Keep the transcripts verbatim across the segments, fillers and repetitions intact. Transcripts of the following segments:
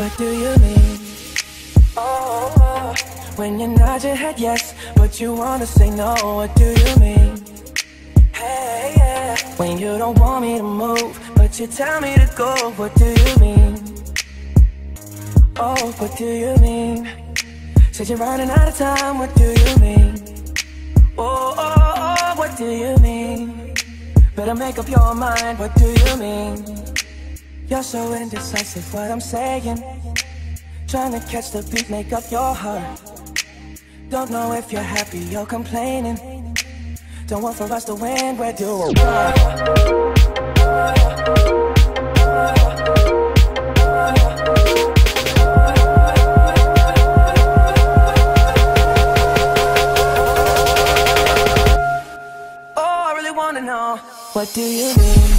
What do you mean? Oh, oh, when you nod your head yes, but you wanna say no. What do you mean? Hey, yeah. When you don't want me to move, but you tell me to go. What do you mean? Oh, what do you mean? Said you're running out of time. What do you mean? Oh, oh, oh, what do you mean? Better make up your mind. What do you mean? You're so indecisive, what I'm saying. Trying to catch the beat, make up your heart. Don't know if you're happy or complaining. Don't want for us to win, where do you want? Oh, I really wanna know, what do you mean?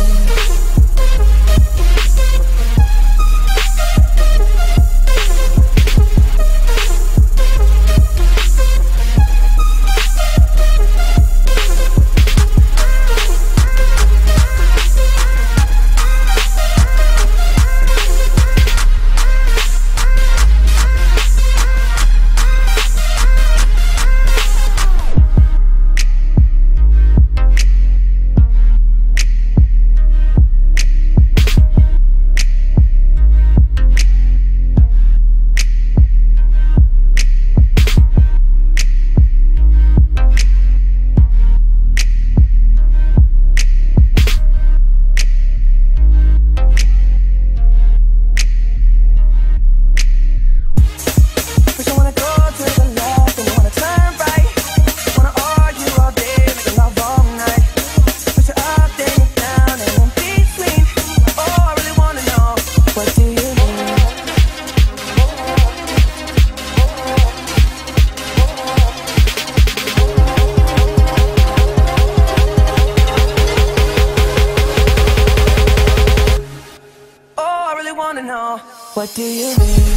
What do you mean?